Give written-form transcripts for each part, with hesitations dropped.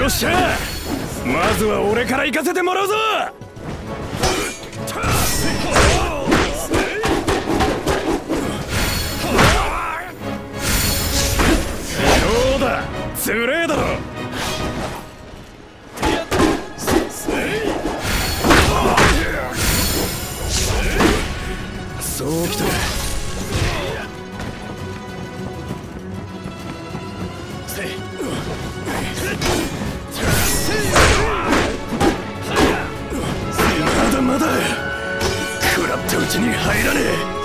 っしゃ、まずは俺から行かせてもらうぞ。どうだ、つれえだろ。そうきたか。まだまだ食らったうちに入らねえ。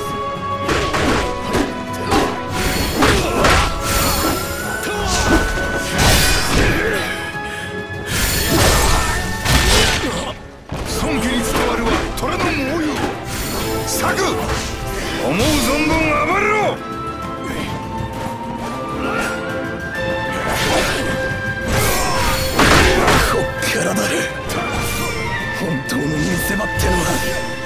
孫家に伝わるは虎の猛威。策、思う存分暴れろ。 こっからだ。本当の見せ場ってのは